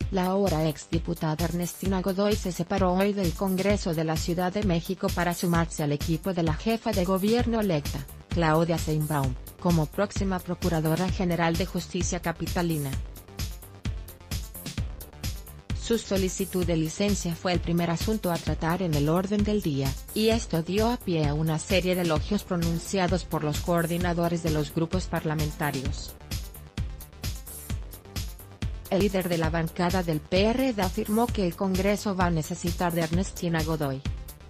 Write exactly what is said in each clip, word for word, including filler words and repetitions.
La ahora exdiputada Ernestina Godoy se separó hoy del Congreso de la Ciudad de México para sumarse al equipo de la jefa de gobierno electa, Claudia Sheinbaum, como próxima Procuradora General de Justicia capitalina. Su solicitud de licencia fue el primer asunto a tratar en el orden del día, y esto dio a pie a una serie de elogios pronunciados por los coordinadores de los grupos parlamentarios. El líder de la bancada del P R D afirmó que el Congreso va a necesitar de Ernestina Godoy.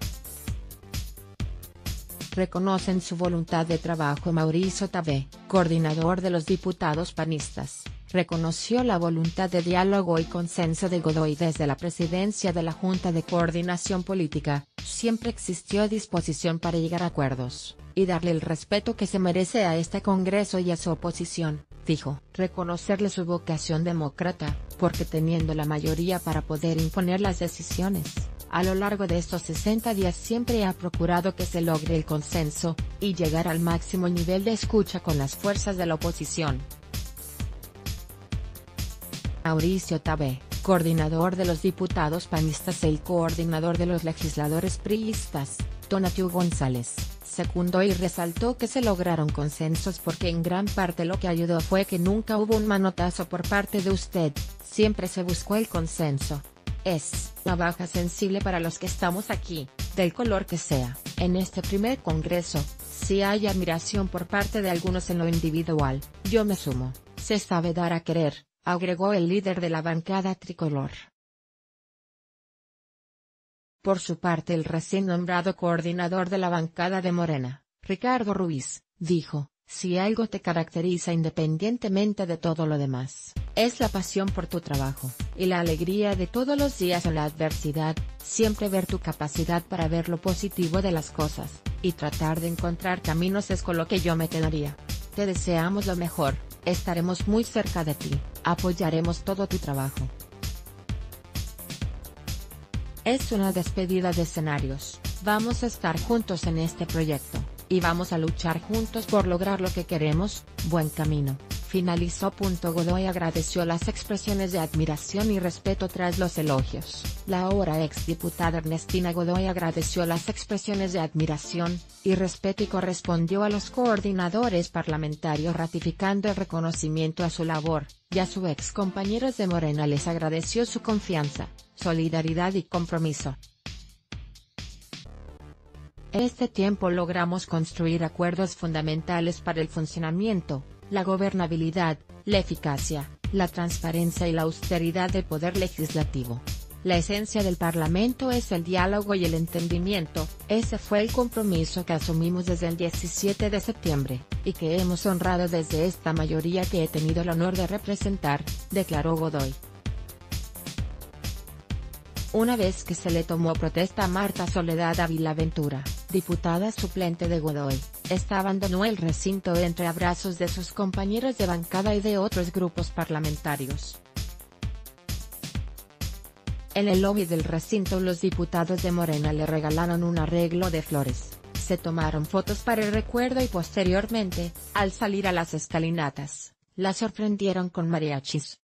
Reconocen su voluntad de trabajo. Mauricio Tabe, coordinador de los diputados panistas, reconoció la voluntad de diálogo y consenso de Godoy desde la presidencia de la Junta de Coordinación Política. Siempre existió disposición para llegar a acuerdos, y darle el respeto que se merece a este Congreso y a su oposición, dijo. Reconocerle su vocación demócrata, porque teniendo la mayoría para poder imponer las decisiones, a lo largo de estos sesenta días siempre ha procurado que se logre el consenso, y llegar al máximo nivel de escucha con las fuerzas de la oposición. Mauricio Tabe, coordinador de los diputados panistas e el coordinador de los legisladores priistas, Tonatiu González, secundó y resaltó que se lograron consensos porque en gran parte lo que ayudó fue que nunca hubo un manotazo por parte de usted, siempre se buscó el consenso. Es una baja sensible para los que estamos aquí, del color que sea. En este primer congreso, si hay admiración por parte de algunos en lo individual, yo me sumo. Se sabe dar a querer, agregó el líder de la bancada tricolor. Por su parte, el recién nombrado coordinador de la bancada de Morena, Ricardo Ruiz, dijo: si algo te caracteriza independientemente de todo lo demás, es la pasión por tu trabajo, y la alegría de todos los días en la adversidad, siempre ver tu capacidad para ver lo positivo de las cosas, y tratar de encontrar caminos es con lo que yo me quedaría. Te deseamos lo mejor, estaremos muy cerca de ti, apoyaremos todo tu trabajo. Es una despedida de escenarios, vamos a estar juntos en este proyecto, y vamos a luchar juntos por lograr lo que queremos, buen camino, finalizó. Godoy agradeció las expresiones de admiración y respeto tras los elogios. La ahora exdiputada Ernestina Godoy agradeció las expresiones de admiración y respeto y correspondió a los coordinadores parlamentarios ratificando el reconocimiento a su labor, y a sus ex compañeros de Morena les agradeció su confianza, solidaridad y compromiso. En este tiempo logramos construir acuerdos fundamentales para el funcionamiento, la gobernabilidad, la eficacia, la transparencia y la austeridad del poder legislativo. La esencia del Parlamento es el diálogo y el entendimiento, ese fue el compromiso que asumimos desde el diecisiete de septiembre, y que hemos honrado desde esta mayoría que he tenido el honor de representar, declaró Godoy. Una vez que se le tomó protesta a Marta Soledad Ávila Ventura, diputada suplente de Godoy, esta abandonó el recinto entre abrazos de sus compañeros de bancada y de otros grupos parlamentarios. En el lobby del recinto los diputados de Morena le regalaron un arreglo de flores, se tomaron fotos para el recuerdo y posteriormente, al salir a las escalinatas, la sorprendieron con mariachis.